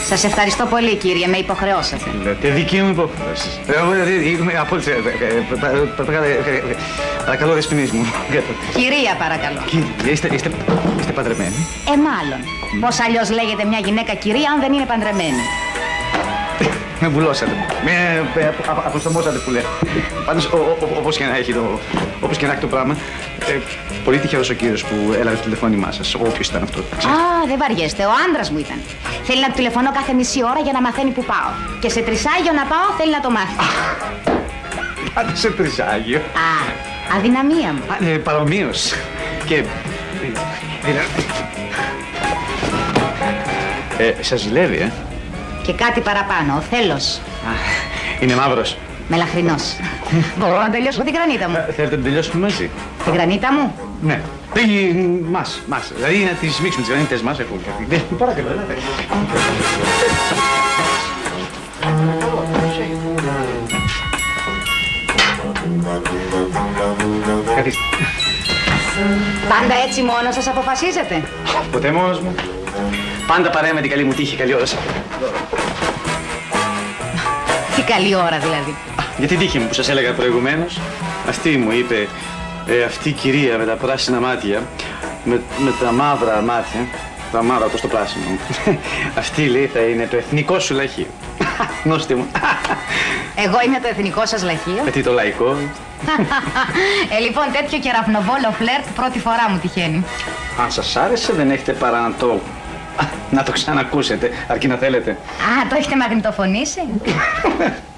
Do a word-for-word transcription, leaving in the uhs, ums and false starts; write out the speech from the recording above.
Σας ευχαριστώ πολύ, κύριε, με υποχρεώσατε. Λέτε δική μου υποχρέωση. Εγώ είμαι απόλυτα. Παρακαλώ, δεσποινής μου. Κυρία, παρακαλώ. Κύριε, είστε, είστε, είστε παντρεμένοι? Ε, μάλλον. Πώς αλλιώς λέγεται μια γυναίκα κυρία αν δεν είναι παντρεμένη? Με βουλώσατε. Με αποστομώσατε που λέτε. Πάντως, όπως και να έχει το, όπως και να έχει το πράγμα, ε, πολύ τυχερός ο κύριος που έλαβε το τηλεφώνημά σας, όποιος ήταν αυτό. Α, δεν βαριέστε, ο άντρας μου ήταν. Θέλει να του τηλεφωνώ κάθε μισή ώρα για να μαθαίνει που πάω. Και σε τρισάγιο να πάω θέλει να το μάθει. Πάτε σε τρισάγιο. Α, αδυναμία μου. Α, ε, παρομοίως. Και... Ε, σας ζηλεύει, ε. Και κάτι παραπάνω, ο θέλος. Α, είναι μαύρος. Μελαχρινός. Μπορώ να τελειώσω την γρανίτα μου. Ε, θέλετε να τελειώσουμε μαζί? Την γρανίτα μου? Ναι. Ή, μας, μας. Δηλαδή να τις μίξουμε τις γρανίτες μας. Έχω κάτι. Παρακαλώ, έλατε. Καθίστε. Πάντα έτσι μόνο σας αποφασίζετε? Ποτέ μόνος μου. Πάντα παρέα με την καλή μου τύχη, καλή ώρα. Τι καλή ώρα δηλαδή. Για την τύχη μου που σας έλεγα προηγουμένως, αυτή μου είπε, ε, αυτή η κυρία με τα πράσινα μάτια, με, με τα μαύρα μάτια, τα μαύρα όπως το πράσινο, αυτή λέει θα είναι το εθνικό σου λαχείο. Γνώστε μου. Εγώ είμαι το εθνικό σας λαχείο. Ε, τι το λαϊκό. Ε, λοιπόν, τέτοιο κεραυνοβόλο φλερτ πρώτη φορά μου τυχαίνει. Αν σας άρεσε δεν έχετε παρά να το... να το ξανακούσετε, αρκεί να θέλετε. Α, το έχετε μαγνητοφωνήσει?